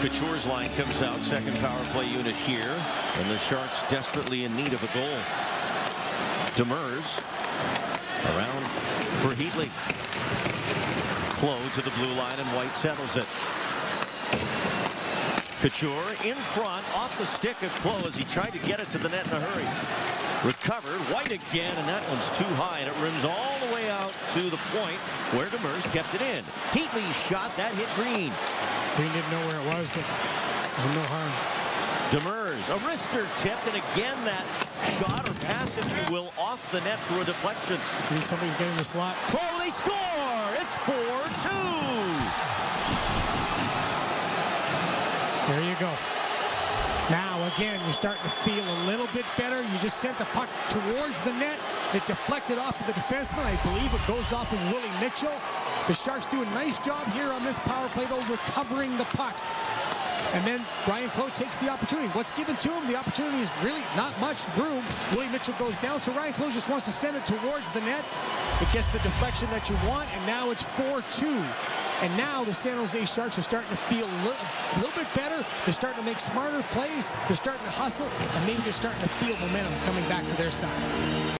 Couture's line comes out, second power play unit here, and the Sharks desperately in need of a goal. Demers around for Heatley. Clowe to the blue line, and White settles it. Couture in front, off the stick of Clowe as he tried to get it to the net in a hurry. Recovered, White again, and that one's too high, and it rims all the way out to the point where Demers kept it in. Heatley's shot, that hit Green. Green didn't know where it was, but there's no harm. Demers, a wrister tipped, and again that shot or pass, if you will, off the net through a deflection. Need somebody to get in the slot. Clowe, they score! It's 4-2! There you go. Now, again, you're starting to feel a little bit better. You just sent the puck towards the net. It deflected off of the defenseman. I believe it goes off of Willie Mitchell. The Sharks do a nice job here on this power play, though, recovering the puck. And then Ryane Clowe takes the opportunity. What's given to him? The opportunity is really not much room. Willie Mitchell goes down, so Ryane Clowe just wants to send it towards the net. It gets the deflection that you want, and now it's 4-2. And now the San Jose Sharks are starting to feel a little bit better. They're starting to make smarter plays. They're starting to hustle, and maybe they're starting to feel momentum coming back to their side.